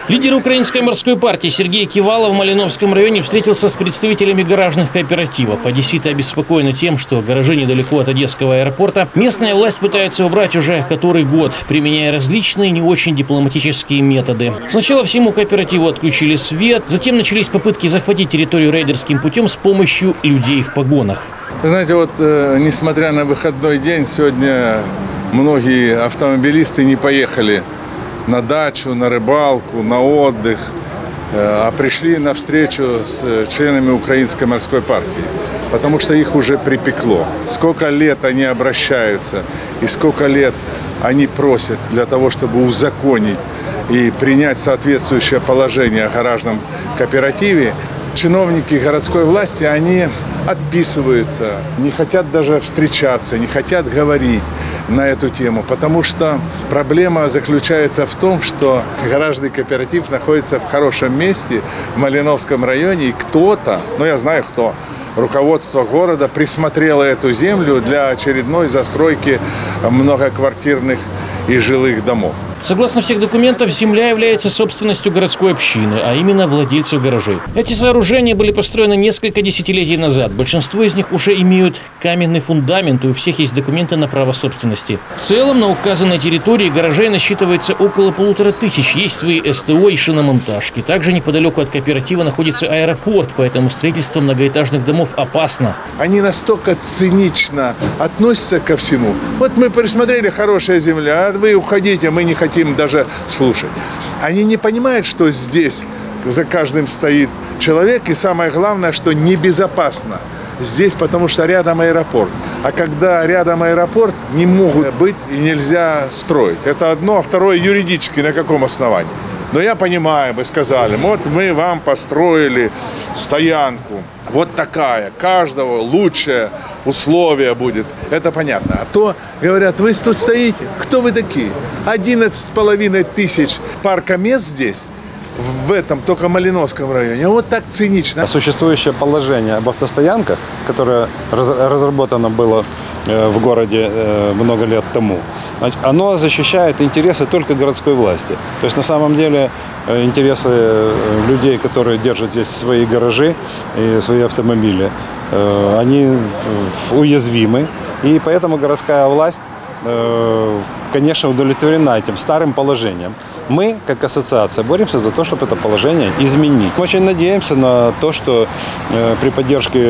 Лидер Украинской морской партии Сергей Кивалов в Малиновском районе встретился с представителями гаражных кооперативов. Одесситы обеспокоены тем, что гаражи недалеко от Одесского аэропорта местная власть пытается убрать уже который год, применяя различные не очень дипломатические методы. Сначала всему кооперативу отключили свет, затем начались попытки захватить территорию рейдерским путем с помощью людей в погонах. Вы знаете, вот несмотря на выходной день, сегодня многие автомобилисты не поехали на дачу, на рыбалку, на отдых, а пришли на встречу с членами Украинской морской партии, потому что их уже припекло. Сколько лет они обращаются и сколько лет они просят для того, чтобы узаконить и принять соответствующее положение о гаражном кооперативе. Чиновники городской власти, они отписываются, не хотят даже встречаться, не хотят говорить на эту тему, потому что проблема заключается в том, что гаражный кооператив находится в хорошем месте в Малиновском районе, и кто-то, я знаю кто, руководство города присмотрело эту землю для очередной застройки многоквартирных и жилых домов. Согласно всех документов, земля является собственностью городской общины, а именно владельцев гаражей. Эти сооружения были построены несколько десятилетий назад. Большинство из них уже имеют каменный фундамент, и у всех есть документы на право собственности. В целом, на указанной территории гаражей насчитывается около 1500. Есть свои СТО и шиномонтажки. Также неподалеку от кооператива находится аэропорт, поэтому строительство многоэтажных домов опасно. Они настолько цинично относятся ко всему. Вот мы присмотрели, хорошая земля, а вы уходите, мы не хотим даже слушать. Они не понимают, что здесь за каждым стоит человек, и самое главное, что небезопасно здесь, потому что рядом аэропорт. А когда рядом аэропорт, не могут быть и нельзя строить. Это одно, а второе юридически на каком основании? Но я понимаю, вы сказали, вот мы вам построили стоянку, вот такая, каждого лучшее условие будет. Это понятно. А то, говорят, вы тут стоите, кто вы такие? 11,5 тысяч паркомест здесь, в этом только Малиновском районе. Вот так цинично. Существующее положение об автостоянках, которое разработано было в городе много лет тому, оно защищает интересы только городской власти. То есть на самом деле интересы людей, которые держат здесь свои гаражи и свои автомобили, они уязвимы. И поэтому городская власть, конечно, удовлетворена этим старым положением. Мы, как ассоциация, боремся за то, чтобы это положение изменить. Мы очень надеемся на то, что при поддержке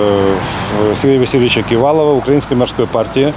Сергея Васильевича Кивалова, Украинской морской партии,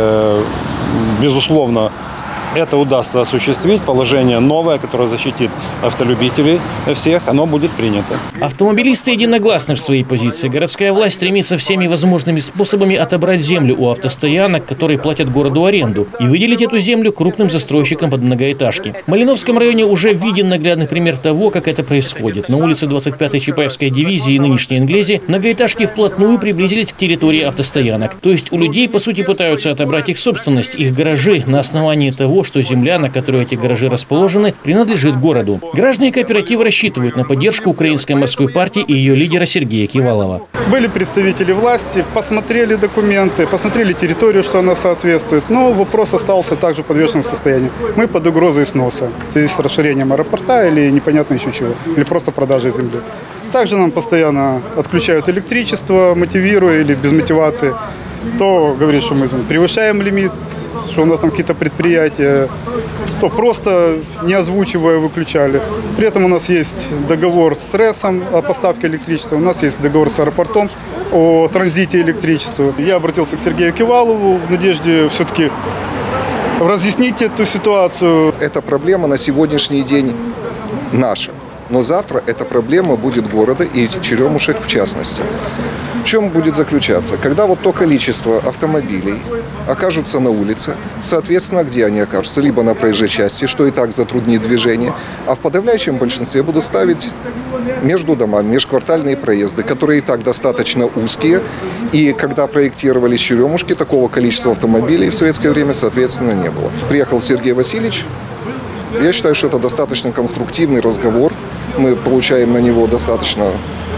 безусловно, это удастся осуществить. Положение новое, которое защитит автолюбителей всех, оно будет принято. Автомобилисты единогласны в своей позиции. Городская власть стремится всеми возможными способами отобрать землю у автостоянок, которые платят городу аренду, и выделить эту землю крупным застройщикам под многоэтажки. В Малиновском районе уже виден наглядный пример того, как это происходит. На улице 25-й Чапаевской дивизии и нынешней Инглези многоэтажки вплотную приблизились к территории автостоянок. То есть у людей, по сути, пытаются отобрать их собственность, их гаражи, на основании того, что земля, на которой эти гаражи расположены, принадлежит городу. Граждане кооператива рассчитывают на поддержку Украинской морской партии и ее лидера Сергея Кивалова. Были представители власти, посмотрели документы, посмотрели территорию, что она соответствует, но вопрос остался также в подвешенном состоянии. Мы под угрозой сноса в связи с расширением аэропорта или непонятно еще чего, или просто продажей земли. Также нам постоянно отключают электричество, мотивируя или без мотивации. То говорит, что мы превышаем лимит, что у нас там какие-то предприятия, то просто не озвучивая выключали. При этом у нас есть договор с РЭСом о поставке электричества, у нас есть договор с аэропортом о транзите электричества. Я обратился к Сергею Кивалову в надежде все-таки разъяснить эту ситуацию. Эта проблема на сегодняшний день наша, но завтра эта проблема будет города и Черемушек в частности. В чем будет заключаться? Когда вот то количество автомобилей окажутся на улице, соответственно, где они окажутся? Либо на проезжей части, что и так затруднит движение, а в подавляющем большинстве будут ставить между домами межквартальные проезды, которые и так достаточно узкие. И когда проектировались черемушки, такого количества автомобилей в советское время, соответственно, не было. Приехал Сергей Васильевич. Я считаю, что это достаточно конструктивный разговор. Мы получаем на него достаточно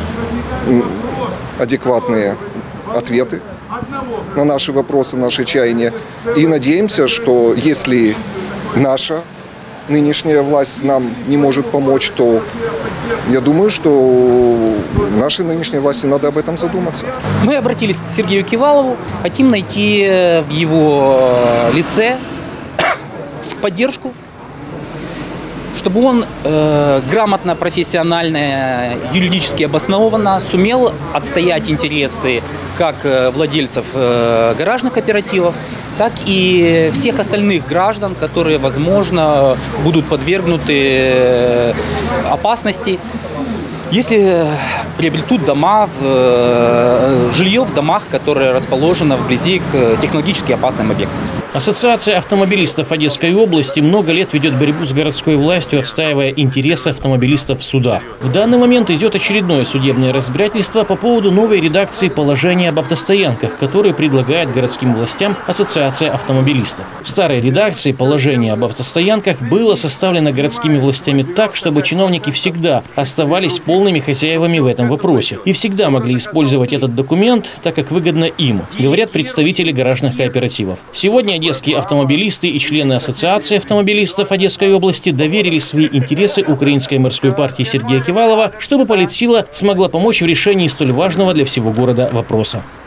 адекватные ответы на наши вопросы, наши чаяния. И надеемся, что если наша нынешняя власть нам не может помочь, то я думаю, что нашей нынешней власти надо об этом задуматься. Мы обратились к Сергею Кивалову, хотим найти в его лице поддержку, чтобы он грамотно, профессионально, юридически обоснованно сумел отстоять интересы как владельцев гаражных кооперативов, так и всех остальных граждан, которые, возможно, будут подвергнуты опасности, если приобретут жилье в домах, которые расположены вблизи к технологически опасным объектам. Ассоциация автомобилистов Одесской области много лет ведет борьбу с городской властью, отстаивая интересы автомобилистов в судах. В данный момент идет очередное судебное разбирательство по поводу новой редакции положения об автостоянках, которое предлагает городским властям Ассоциация автомобилистов. В старой редакции положение об автостоянках было составлено городскими властями так, чтобы чиновники всегда оставались полными хозяевами в этом вопросе и всегда могли использовать этот документ так, как выгодно им, говорят представители гаражных кооперативов. Сегодня одесские автомобилисты и члены Ассоциации автомобилистов Одесской области доверили свои интересы Украинской морской партии Сергея Кивалова, чтобы политсила смогла помочь в решении столь важного для всего города вопроса.